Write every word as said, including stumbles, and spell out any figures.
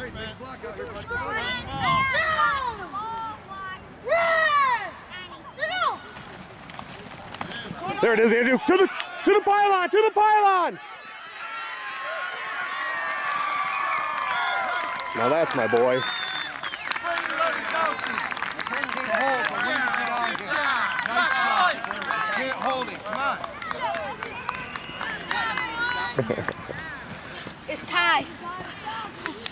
There it is, Andrew. To the to the pylon, to the pylon. Now that's my boy. Can't hold it. Come on. It's tied.